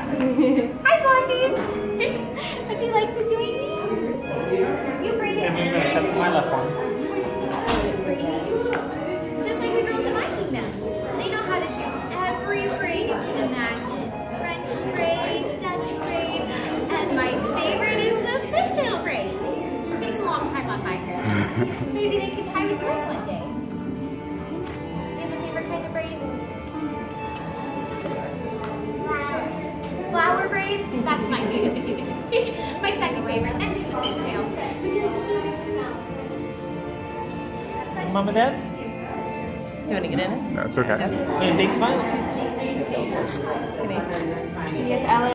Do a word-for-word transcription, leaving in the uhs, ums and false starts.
Hi, Blondie. Would you like to join me? You bring it. And you're gonna step to my left one. Just like the girls in my kingdom. They know how to do every braid you can imagine. French braid, Dutch braid, and my favorite is the fishtail braid. It takes a long time on my hair. Maybe they could try with yours one day. Do you have a favorite kind of braid? Flower braid? That's my favorite too. My second favorite, next to the fishtail. Would you like to see next to that? Mom and Dad? You want to get in it? No, it's okay. And big smile. She's. Yes, Alex.